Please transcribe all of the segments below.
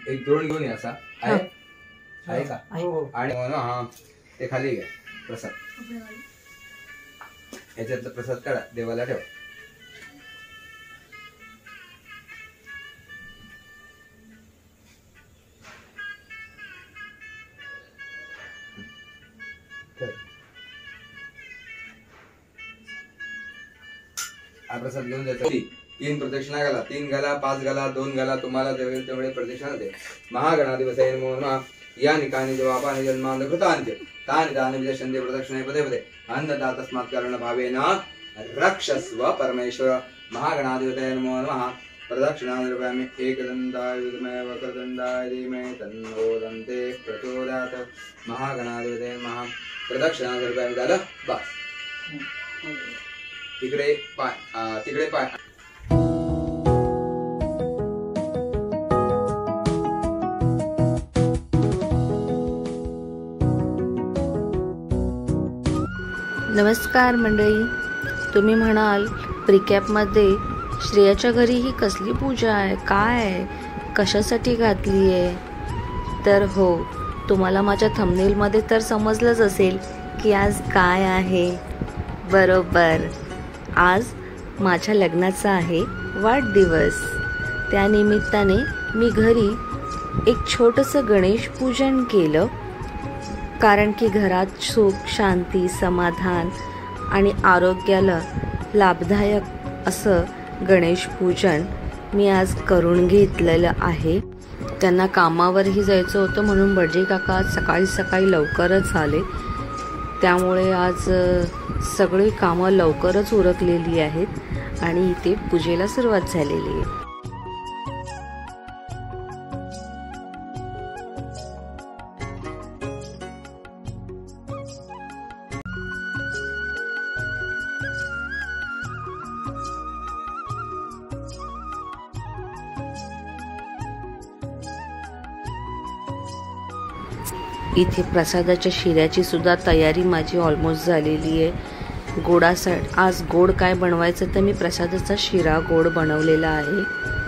एक द्रोण घेऊन या असा आहे आहे का हो. आणि हा ते खाली घ्या प्रसाद याच्यातला प्रसाद काढा देवाला ठेवा. हा प्रसाद घेऊन जायचा. 3 प्रदक्षिणा घाला, 3 घाला, 5 घाला, 2 घाला, तुम्हाला तेवढे प्रदक्षिणा दे. महागणाधिपतये नमो नमः. या निकानी जवापानि जन्मांत कृतांते तानि तानि विदशन्ते प्रदक्षिणे पदे पदे अन्नदा तस्मात् कर्ण भावेन रक्षस्व परमेश्वर. महागणाधिपतये नमो नमः. प्रदक्षिणानिर्वयामि एकदन्ताय विद्महे वक्रतुण्डाय धीमहि तन्नो दन्ते प्रचोदयात्. महागणाधिपतये नमः. प्रदक्षिणानिर्वयामि झालं बस. तिकडे पाय नमस्कार मंडळी. तुम्ही म्हणाल प्रिकॅपमध्ये श्रेयाच्या घरी ही कसली पूजा आहे, काय आहे, कशासाठी घातली आहे. तर हो, तुम्हाला माझ्या थंबनेलमध्ये तर समजलंच असेल की आज काय आहे. बरोबर, आज माझ्या लग्नाचा आहे वाढदिवस. त्यानिमित्ताने मी घरी एक छोटंसं गणेश पूजन केलं, कारण की घरात सुख, शांती, समाधान आणि आरोग्याला लाभदायक असं गणेश पूजन मी आज करून घेतलेलं आहे. त्यांना कामावरही जायचं होतं म्हणून बडजे काका आज सकाळी सकाळी लवकरच आले. त्यामुळे आज सगळी कामं लवकरच उरकलेली आहेत आणि इथे पूजेला सुरुवात झालेली आहे. इथे प्रसादाच्या शिऱ्याची सुद्धा तयारी माझी ऑलमोस्ट झालेली आहे. आज गोड काय बनवायचं तर मी प्रसादाचा शिरा गोड बनवलेला आहे.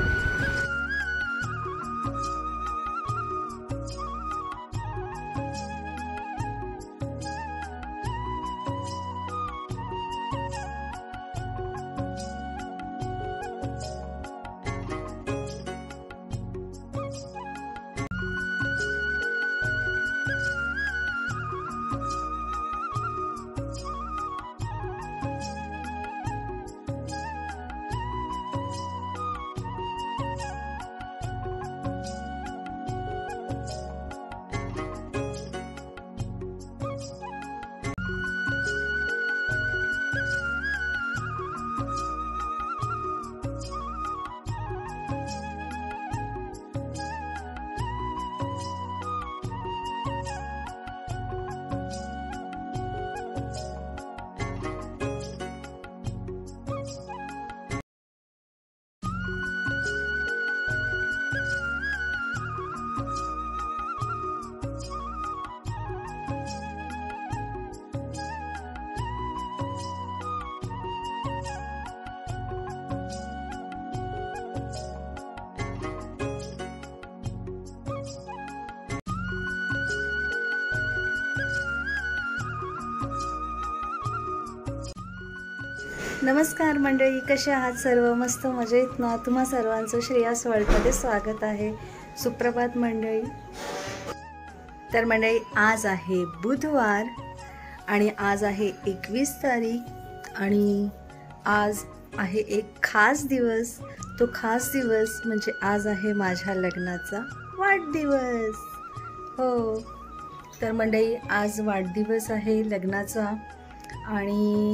नमस्कार मंडळी, कसे आहात सर्व? मस्त मजेत ना? तुम्हा सर्वांचं श्रेयास वर्ल्डमध्ये स्वागत आहे. सुप्रभात मंडळी. तर मंडळी, आज आहे बुधवार आणि आज आहे 21 तारीख आणि आज आहे एक खास दिवस. तो खास दिवस म्हणजे आज आहे माझ्या लग्नाचा वाढदिवस. हो, तर मंडळी आज वाढदिवस आहे लग्नाचा आणि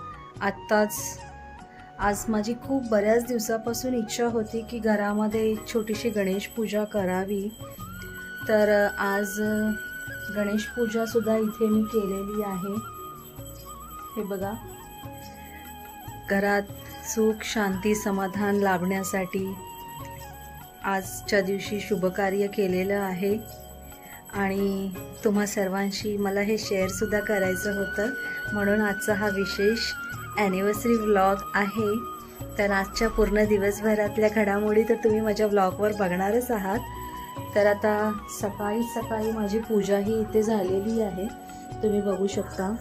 आज माझी खूप बऱ्याच दिवसापासून इच्छा होती की घरामध्ये एक छोटीशी गणेश पूजा करावी. तर आज गणेश पूजासुद्धा इथे मी केलेली आहे. हे बघा, घरात सुख, शांती, समाधान लाभण्यासाठी आजच्या दिवशी शुभकार्य केलेलं आहे आणि तुम्हा सर्वांशी मला हे शेअरसुद्धा करायचं होतं, म्हणून आजचा हा विशेष ॲनिव्हर्सरी व्लॉग आहे. तर आजच्या पूर्ण दिवसभरातल्या घडामोडी तर तुम्ही माझ्या व्लॉगवर बघणारच आहात. तर आता सकाळी सकाळी माझी पूजा ही इथे झालेली आहे, तुम्ही बघू शकता.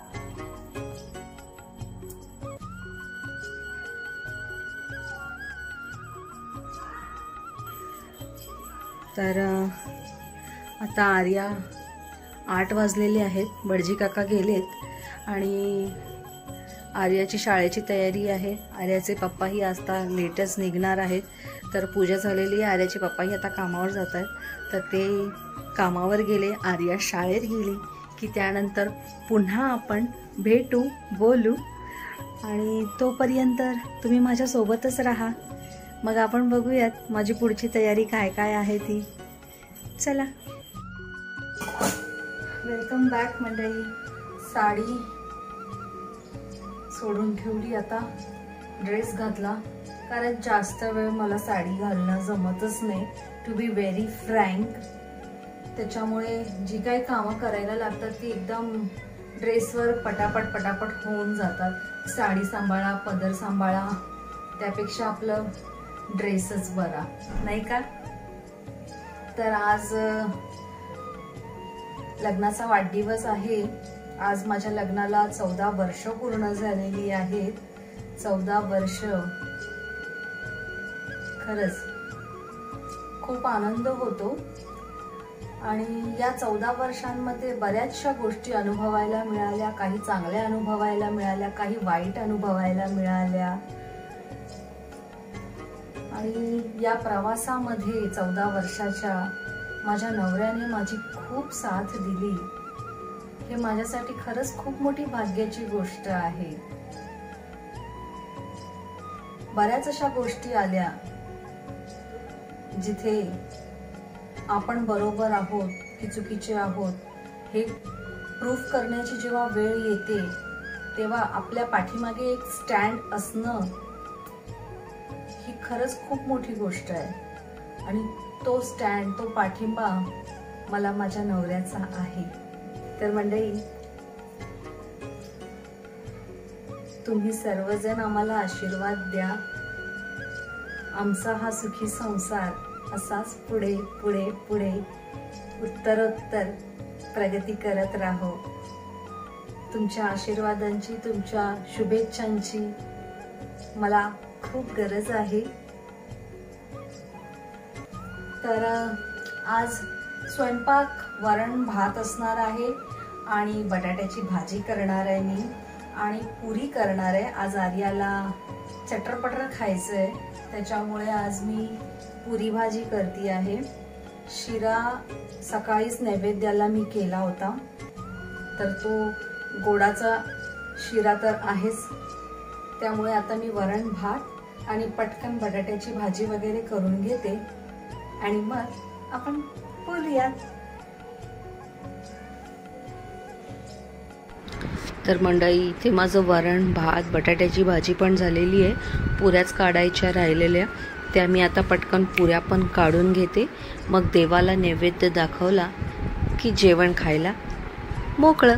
तर आता आर्या 8 वाजलेले आहेत, बडजी काका गेलेत आणि आर्याची शाळेची तयारी आहे. आर्याचे पप्पाही आता लेटच निघणार आहेत. तर पूजा झालेली आहे, आर्याचे पप्पाही आता कामावर जात आहेत. तर ते कामावर गेले, आर्या शाळेत गेली की त्यानंतर पुन्हा आपण भेटू, बोलू आणि तोपर्यंत तुम्ही माझ्यासोबतच राहा. मग आपण बघूयात माझी पुढची तयारी काय काय आहे ती. चला, वेलकम बॅक मंडळी. साडी सोडून ठेवली, आता ड्रेस घातला, कारण जास्त वेळ मला साडी घालणं जमतच नाही, टू बी व्हेरी फ्रँक. त्याच्यामुळे जी काही कामं करायला लागतात ती एकदम ड्रेसवर पटापट होऊन जातात. साडी सांभाळा, पदर सांभाळा, त्यापेक्षा आपलं ड्रेसच बरा, नाही का? तर आज लग्नाचा वाढदिवस आहे. आज माझ्या लग्नाला 14 वर्ष पूर्ण झालेली आहेत. 14 वर्ष, खरंच खूप आनंद होतो. आणि या 14 वर्षांमध्ये बऱ्याचशा गोष्टी अनुभवायला मिळाल्या, काही चांगल्या अनुभवायला मिळाल्या, काही वाईट अनुभवायला मिळाल्या. आणि या प्रवासामध्ये 14 वर्षाच्या माझ्या नवऱ्याने माझी खूप साथ दिली. हे माझ्यासाठी खरंच खूप मोठी भाग्याची गोष्ट आहे. बऱ्याच अशा गोष्टी आल्या जिथे आपण बरोबर आहोत की चुकीचे आहोत हे प्रूफ करण्याची जेव्हा वेळ येते तेव्हा आपल्या पाठीमागे एक स्टँड असणं ही खरंच खूप मोठी गोष्ट आहे. आणि तो स्टँड, तो पाठिंबा मला माझ्या नवऱ्याचा आहे. तर मंडळी, तुम्ही सर्वजण आम्हाला आशीर्वाद द्या. आमचा हा सुखी संसार असाच पुढे पुढे पुढे उत्तरोत्तर प्रगती करत राहो. तुमच्या आशीर्वादांची, तुमच्या शुभेच्छांची मला खूप गरज आहे. तर आज स्वयंपाक वरण भात असणार आहे आणि बटाट्याची भाजी करणार आहे मी आणि पुरी करणार आहे. आज आर्याला चटरपटर खायचंय, त्याच्यामुळे आज मी पुरी भाजी करते आहे. शिरा सकाळीच नैवेद्याला मी केला होता, तर तो गोडाचा शिरा तर आहेच. त्यामुळे आता मी वरण भात आणि पटकन बटाट्याची भाजी वगैरे करून घेते आणि मग आपण बोलूयात. तर मंडळी, इथे माझं वरण भात बटाट्याची भाजी पण झालेली आहे. पुऱ्याच काढायच्या राहिलेल्या, त्या मी आता पटकन पुऱ्या पण काढून घेते. मग देवाला नैवेद्य दाखवला की जेवण खायला मोकळं.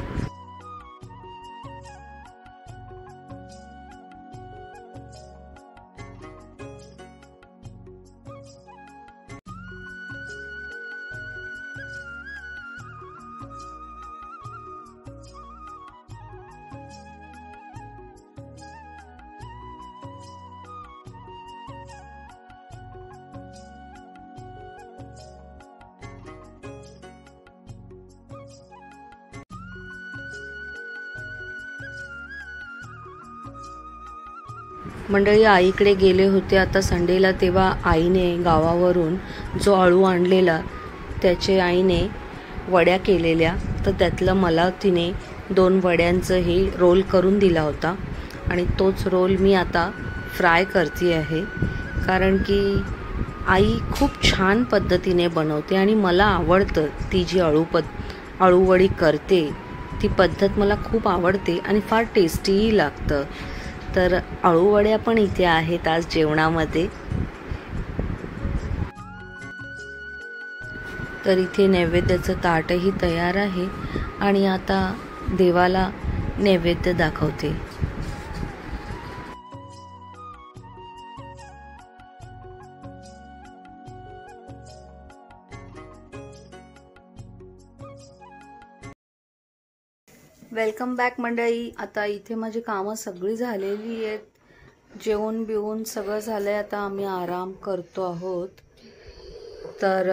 मंडळी, आईकडे गेले होते आता संडेला, तेव्हा आईने गावावरून जो अळू आणलेला त्याचे आईने वड्या केलेल्या. तर त्यातलं मला तिने 2 वड्यांचं हे रोल करून दिला होता आणि तोच रोल मी आता फ्राय करते आहे. कारण की आई खूप छान पद्धतीने बनवते आणि मला आवडतं ती जी अळूवडी करते ती पद्धत मला खूप आवडते आणि फार टेस्टीही लागतं. तर अळूवड्या पण इथे आहेत आज जेवणामध्ये. तर इथे नैवेद्याचं ताटही तयार आहे आणि आता देवाला नैवेद्य दाखवते. वेलकम बॅक मंडळी. आता इथे माझी कामं सगळी झालेली आहेत. जेवण बिवून सगळं झालंय. आता आम्ही आराम करतो आहोत. तर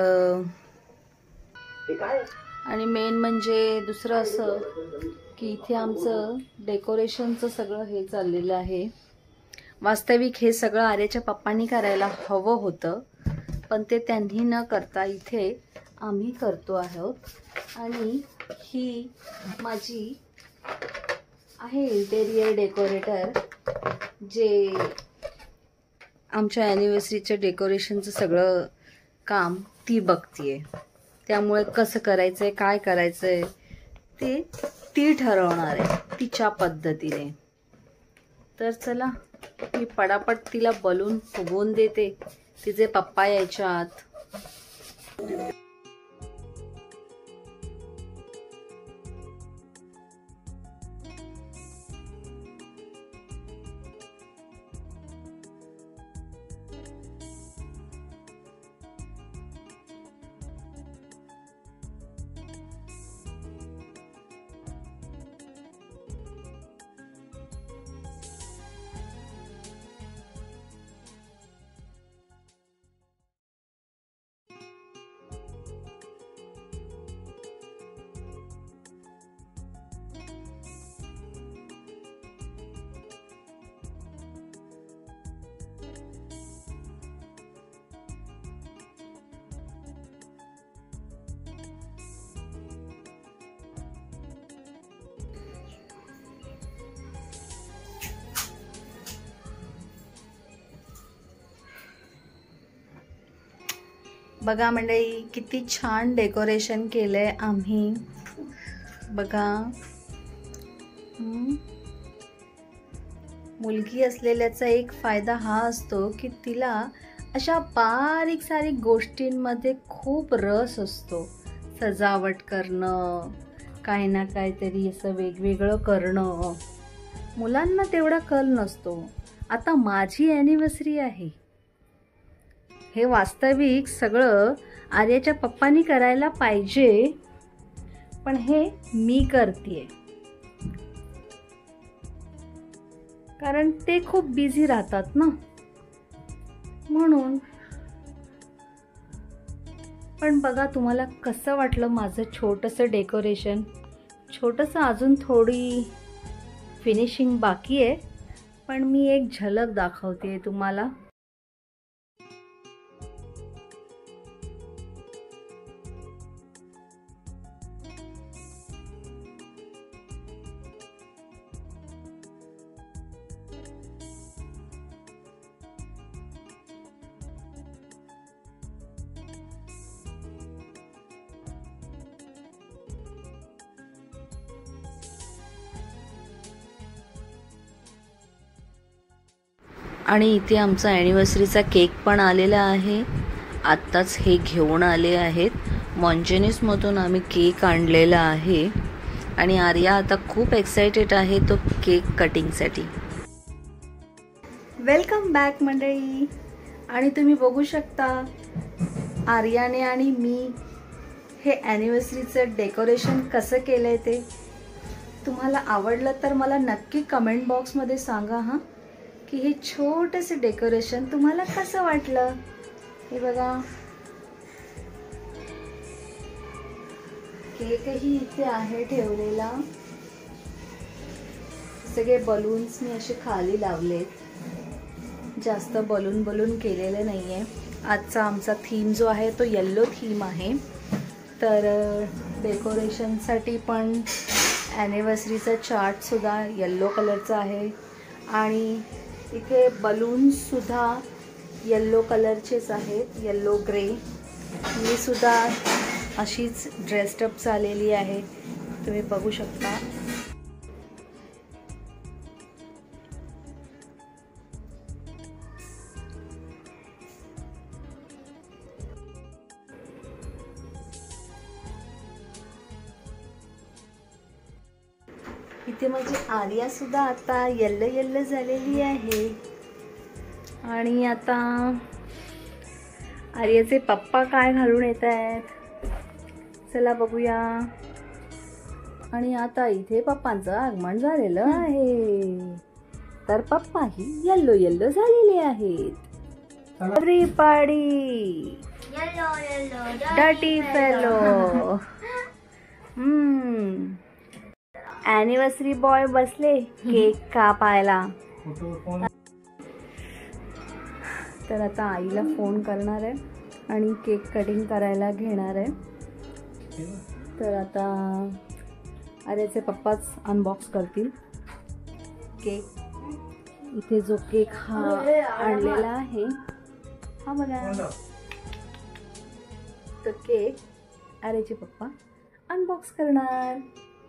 आणि मेन म्हणजे दुसरं असं की इथे आमचं डेकोरेशनचं सगळं हे चाललेलं आहे. वास्तविक हे सगळं आर्याच्या पप्पांनी करायला हवं होतं, पण ते त्यांनी न करता इथे आम्ही करतो आहोत. आणि ही माझी आहे इंटेरियर डेकोरेटर, जे आमच्या ॲनिव्हर्सरीच्या डेकोरेशनचं सगळं काम ती बघतीये. त्यामुळे कसं करायचं आहे, काय करायचं आहे ते ती ठरवणार आहे तिच्या पद्धतीने. तर चला मी पटापट तिला बलून फुगवून देते, तिचे पप्पा यायच्या आत. बघा मंडळी, किती छान डेकोरेशन केलंय आम्ही. बघा, मुलगी असलेल्याचा एक फायदा हा असतो की तिला अशा बारीक सारीक गोष्टींमध्ये खूप रस असतो. सजावट करणं, काही ना काहीतरी असं वेगवेगळं करणं. मुलांना तेवढा कल नसतो. आता माझी ॲनिव्हर्सरी आहे, हे वास्तविक सगळं आर्याच्या पप्पांनी करायला पाहिजे, पण हे मी करतेय कारण ते खूप बिझी राहतात ना, म्हणून. पण बघा, तुम्हाला कसं वाटलं माझं छोटंसं डेकोरेशन? छोटंसं, अजून थोडी फिनिशिंग बाकी आहे, पण मी एक झलक दाखवते तुम्हाला. आणि इथे आमचा ॲनिव्हर्सरीचा केक पण आलेला आहे. आत्ताच हे घेऊन आले आहेत. मॉन्जेनिसमधून आम्ही केक आणलेला आहे आणि आर्या आता खूप एक्सायटेड आहे तो केक कटिंगसाठी. वेलकम बॅक मंडळी. आणि तुम्ही बघू शकता आर्याने आणि मी हे ॲनिव्हर्सरीचं डेकोरेशन कसं केलं आहे ते. तुम्हाला आवडलं तर मला नक्की कमेंट बॉक्समध्ये सांगा हां, की हे छोटंसे डेकोरेशन तुम्हाला कसं वाटलं. हे बघा, केकही इथे आहे ठेवलेला. सगळे बलून्स मी असे खाली लावलेत, जास्त बलून केलेले नाही आहे. आजचा आमचा थीम जो आहे तो येल्लो थीम आहे. तर डेकोरेशनसाठी पण ॲनिव्हर्सरीचा चार्टसुद्धा येल्लो कलरचा आहे आणि इथे बलून्ससुद्धा येल्लो कलरचेच आहेत, येल्लो ग्रे. मी सुद्धा अशीच ड्रेस्डअप झालेली आहे, तुम्ही बघू शकता. इथे माझी आर्या सुद्धा आता येल्लो झालेली आहे. आणि आता आर्याचे पप्पा काय घालून येत आहेत, चला बघूया. आणि आता इथे पप्पांचं आगमन झालेलं आहे. तर पप्पाही येल्लो येल्लो झालेले आहेत. Everybody dirty fellow. Anniversary boy बसले केक कापायला. तर आता आईला फोन करणार आहे आणि केक कटिंग करायला घेणार आहे. तर आता आर्याचे पप्पाच अनबॉक्स करतील केक. इथे जो केक हा आणलेला आहे हा बघा. तर केक आर्याचे पप्पा अनबॉक्स करणार.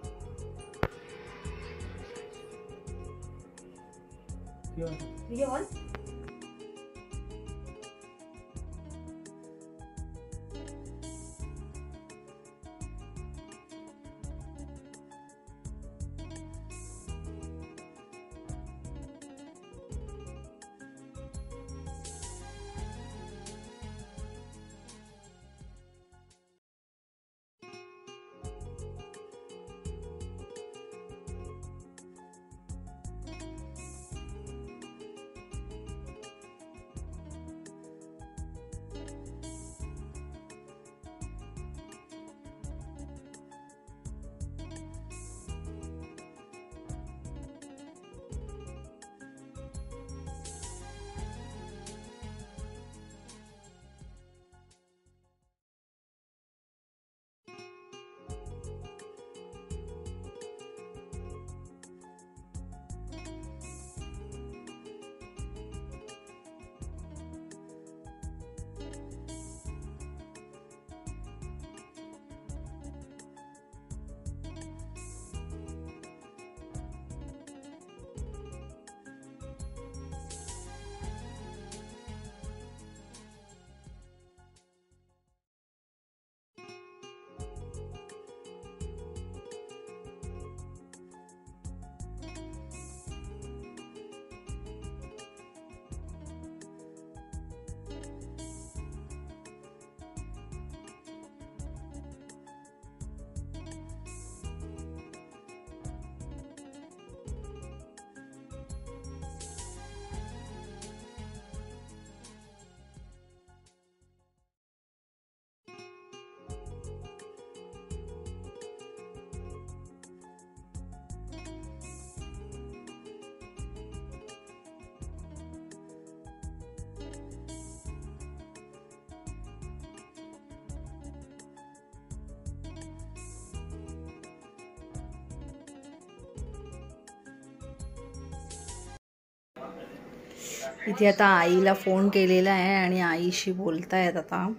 इथे आता आईला फोन केलेला आहे आणि आईशी बोलतायत आता.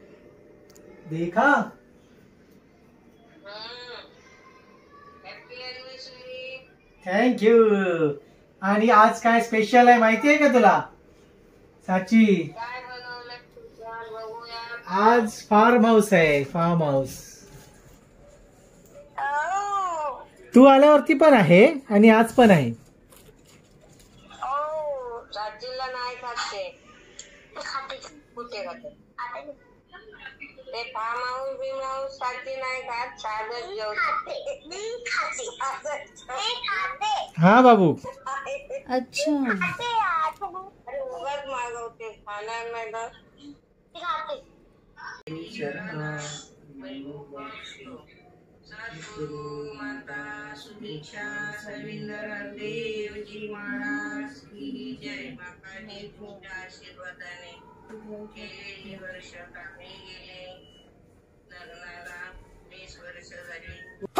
देखा थँक्यू. आणि आज काय स्पेशल आहे माहिती आहे का तुला साची? आज फार्म हाऊस आहे. फार्म हाऊस तू आल्यावरती पण आहे आणि आज पण आहे. नाही खाते कुठे खाते ते फार्म हाऊस बिम हाऊस साठी नाही खात. साधं जेवण हा बाबू. अच्छा अरे उगाच मागवते खाणार नाही तर सद्गुरु माता सुदीक्षा सविंदर देवजी महाराज की जय. माताने तुमच्या आशीर्वादाने गेलेली वर्ष काढली गेले. लग्नाला 20 वर्ष झाली.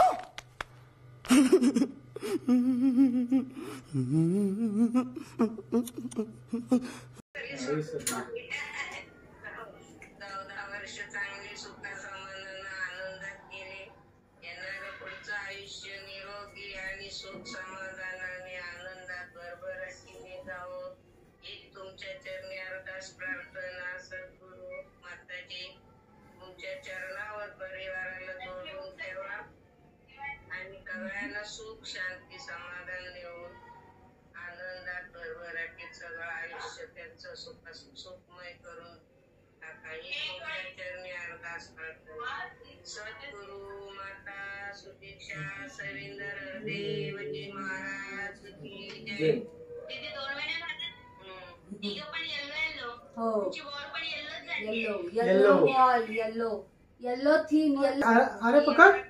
चौदा वर्ष चांगली सुखा समाधान आनंदात गेले. येणारं पुढचं आयुष्य निरोगी आणि सुख समाधानाने आनंदात भरभराटीने जावं ही तुमच्या चरणी अरदास प्रार्थना. सद्गुरु माताजी तुमच्या चरणावर परिवाराला जोडून ठेवा आणि सगळ्यांना सुख शांती समाधान देऊन आनंदात भरभराटीत सगळं आयुष्य त्यांचं सुखमय करून टाका ही तुमच्या चरणी अरदास प्रार्थना. सद्गुरु माता सुपेक्षा सविंदर देवजी महाराज की जय. जय. तिथे 2 वेळा खातात. तिघं पण येल्लो हो तुमची बॉल पण येल्लोच झाली. Yellow Yellow. Yellow ball yellow yellow theme yellow. अरे पकड.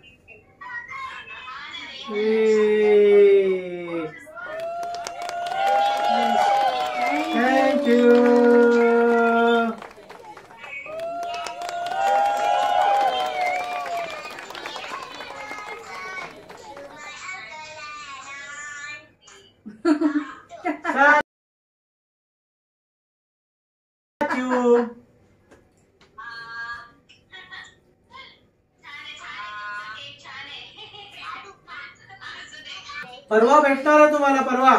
थँक्यू. परवा भेटणार आहे तुम्हाला परवा.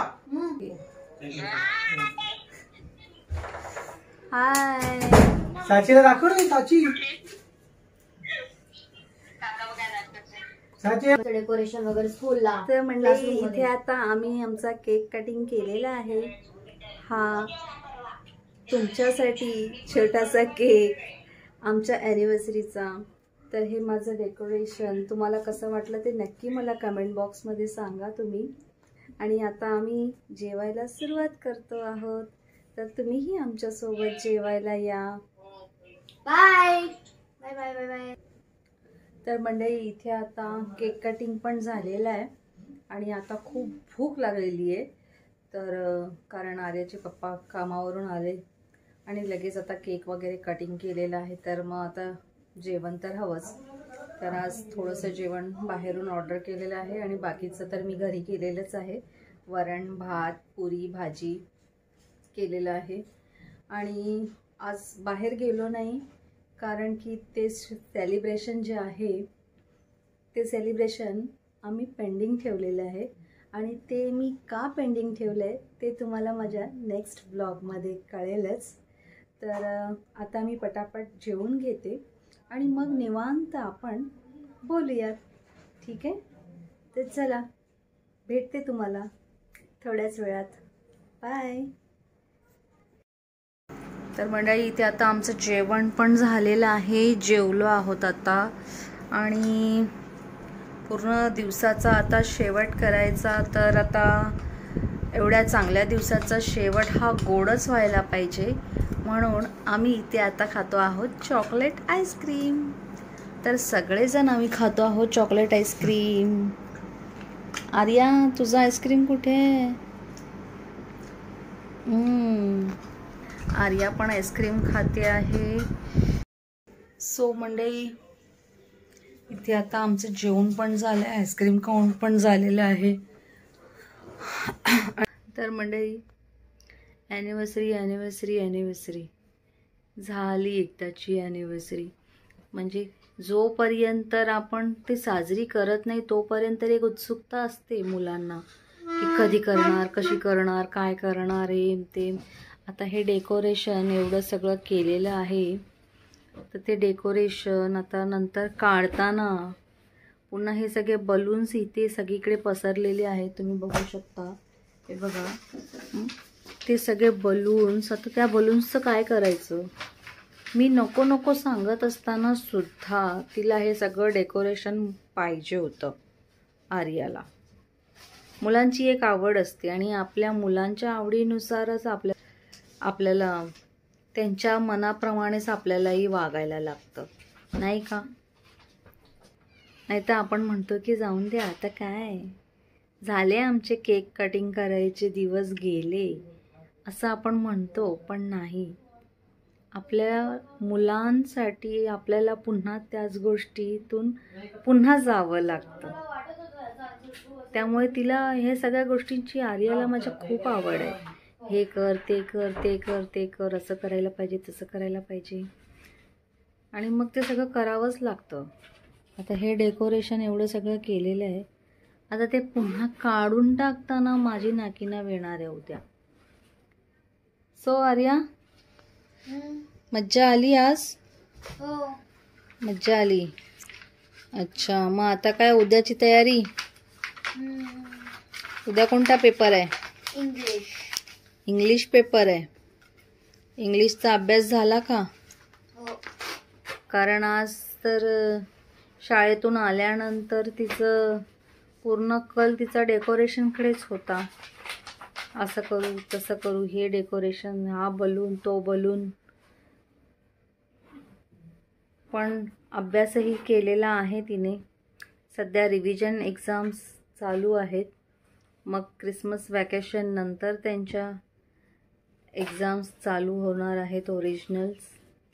हाय साचीला दाखव रे साची. साची डेकोरेशन वगैरे स्कूलला. तर मंडळी इथे आता आम्ही आमचा केक कटिंग केलेला आहे. हा तुमच्यासाठी छोटासा केक आमच्या ॲनिव्हर्सरीचा. तर हे माझं डेकोरेशन तुम्हाला कसं वाटलं ते नक्की मला कमेंट बॉक्समध्ये सांगा तुम्ही. आणि आता आम्ही जेवायला सुरुवात करतो आहोत. तर तुम्हीही आमच्यासोबत जेवायला या. Bye bye bye bye bye. तर मंडळी इथे आता केक कटिंग पण झालेलं आहे आणि आता खूप भूक लागलेली आहे. तर कारण आर्याचे पप्पा कामावरून आले आणि लगेच आता केक वगैरे कटिंग केलेलं आहे. तर मग आता जेवण तर हवंच. तर आज थोडंसं जेवण बाहेरून ऑर्डर केलेलं आहे आणि बाकीचं तर मी घरी केलेलंच आहे. वरण भात पुरी भाजी केलेलं आहे. आणि आज बाहेर गेलो नाही कारण की ते सेलिब्रेशन जे आहे ते सेलिब्रेशन आम्ही पेंडिंग ठेवलेलं आहे. आणि ते मी का पेंडिंग ठेवलं आहे ते तुम्हाला माझ्या नेक्स्ट ब्लॉगमध्ये कळेलच. तर आता मी पटापट जेवून घेते आणि मग निवांत आपण बोलूयात. ठीक आहे. तर चला भेटते तुम्हाला थोड्याच वेळात. बाय. तर मंडळी इथे आता आमचं जेवण पण झालेलं आहे. जेवलो आहोत आता आणि पूर्ण दिवसाचा आता शेवट करायचा. तर आता एवढ्या चांगल्या दिवसाचा शेवट हा गोडच व्हायला पाहिजे म्हणून आम्ही इथे आता खातो आहोत चॉकलेट आईस्क्रीम. तर सगळेजण आम्ही खातो आहोत चॉकलेट आईस्क्रीम. आर्या तुझा आईस्क्रीम कुठे आहे? आर्या पण आईस्क्रीम खाते आहे. सो मंडळी इथे आता आमचं जेवण पण झालं आहे. आईस्क्रीम खाऊन पण झालेलं आहे. तर मंडळी ॲनिव्हर्सरी ॲनिव्हर्सरी ॲनिव्हर्सरी झाली एकदाची ॲनिव्हर्सरी. म्हणजे जोपर्यंत आपण ते साजरी करत नाही तोपर्यंत एक उत्सुकता असते मुलांना की कधी करणार कशी करणार काय करणार हे ते. आता हे डेकोरेशन एवढं सगळं केलेलं आहे. तर ते डेकोरेशन आता नंतर काढताना पुन्हा हे सगळे बलून्स इथे सगळीकडे पसरलेले आहेत. तुम्ही बघू शकता. हे बघा ते सगळे बलून्स. आता त्या बलून्सचं काय करायचं. मी नको नको सांगत असताना सुद्धा तिला हे सगळं डेकोरेशन पाहिजे होतं. आर्याला मुलांची एक आवड असते आणि आपल्या मुलांच्या आवडीनुसारच आपल्याला त्यांच्या मनाप्रमाणेच आपल्यालाही वागायला लागतं नाही का. नाही तर आपण म्हणतो की जाऊन दे आता काय झाले आमचे केक कटिंग करायचे दिवस गेले असं आपण म्हणतो. पण नाही, आपल्या मुलांसाठी आपल्याला पुन्हा त्याच गोष्टीतून पुन्हा जावं लागतं. त्यामुळे तिला हे सगळ्या गोष्टींची आर्याला माझ्या खूप आवड आहे. हे कर ते कर ते कर ते कर असं करायला पाहिजे तसं करायला पाहिजे आणि मग ते सगळं करावंच लागतं. आता हे डेकोरेशन एवढं सगळं केलेलं आहे. आता ते पुन्हा काढून टाकताना माझी नाकीना येणार आहे उद्या. सो आर्या मज्जा आली आज? हो मज्जा आली. अच्छा मग आता काय उद्याची तयारी? उद्या कोणता पेपर आहे? इंग्लिश. इंग्लिश पेपर आहे. इंग्लिशचा अभ्यास झाला का? हो कारण आज तर शाळेतून आल्यानंतर तिचं पूर्ण कल तिचा डेकोरेशनकडेच होता. असं करू तसं करू, हे डेकोरेशन, हा बलून तो बलून. पण अभ्यासही केलेला आहे तिने. सध्या रिव्हिजन एक्झाम्स चालू आहेत. मग क्रिसमस वॅकेशन नंतर त्यांच्या एक्झाम्स चालू होणार आहेत, ओरिजिनल्स.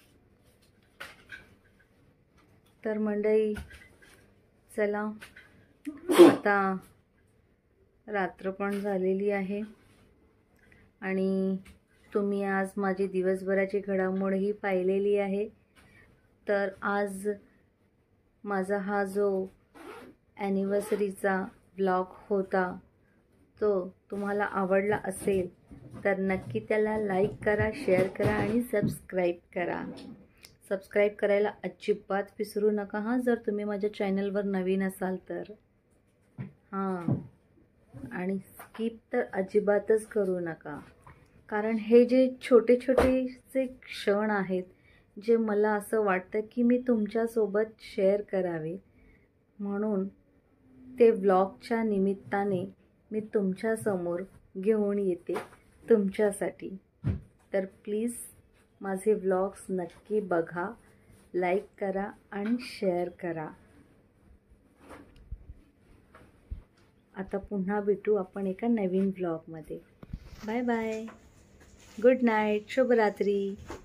तर मंडळी चला, आता रात्र पण झालेली आहे आणि तुम्ही आज माझी दिवसभराची घडामोडही पाहिलेली आहे. तर आज माझा हा जो ॲनिव्हर्सरीचा व्लॉग होता तो तुम्हाला आवडला असेल तर नक्की त्याला लाईक करा, शेअर करा आणि सबस्क्राईब करा. सबस्क्राईब करायला अजिबात विसरू नका हां, जर तुम्ही माझ्या चॅनलवर नवीन असाल तर. हां, आणि स्किप तर अजिबातच करू नका, कारण हे जे छोटे छोटेसे क्षण आहेत जे मला असं वाटतं की मी तुमच्यासोबत शेअर करावे, म्हणून ते व्लॉगच्या निमित्ताने मी तुमच्यासमोर घेऊन येते तुमच्यासाठी. तर प्लीज माझे व्लॉग्स नक्की बघा, लाईक करा आणि शेअर करा. आता पुन्हा भेटू आपण एका नवीन व्लॉगमध्ये. बाय बाय, गुड नाईट, शुभरात्री.